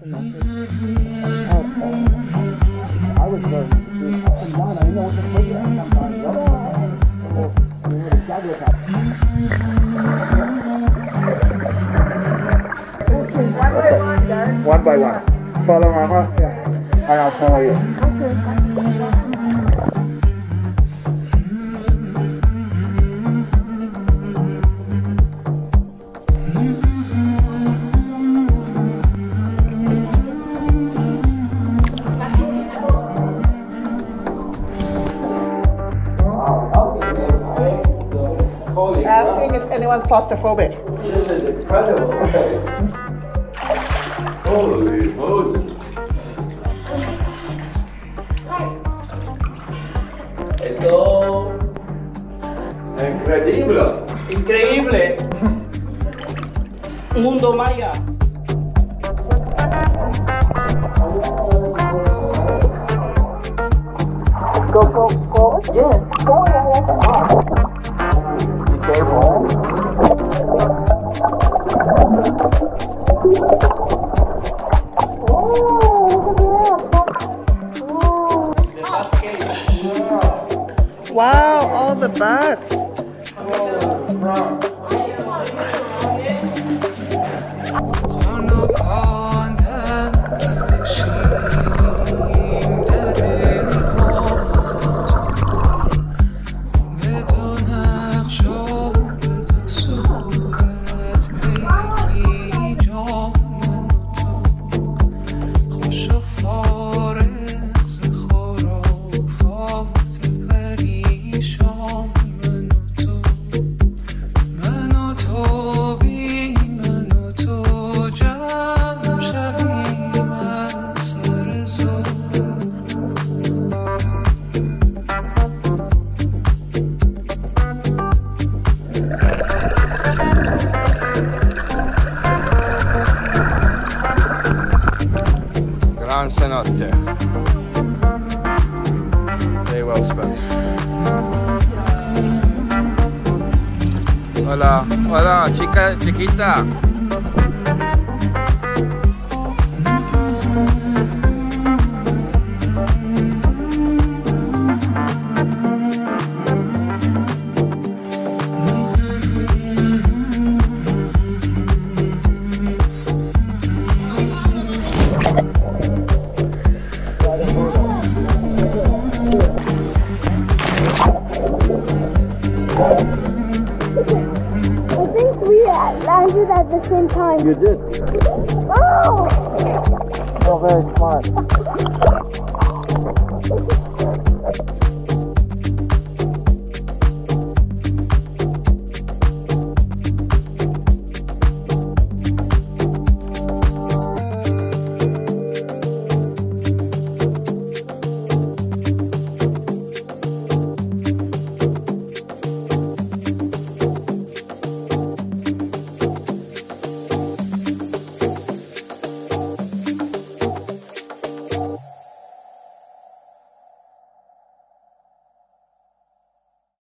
I was very I know what to play at sometimes. One by one. Follow Mama. Yeah. And I'll follow you. Asking if anyone's claustrophobic. This is incredible. Holy Moses. Eso. Increíble. Increíble. Mundo maya. Go. Yes. Go. Be careful. Wow, all the bats. Cenotes. Very well spent. Hola, hola, chiquita. Landed at the same time. You did. Oh! Oh, very smart.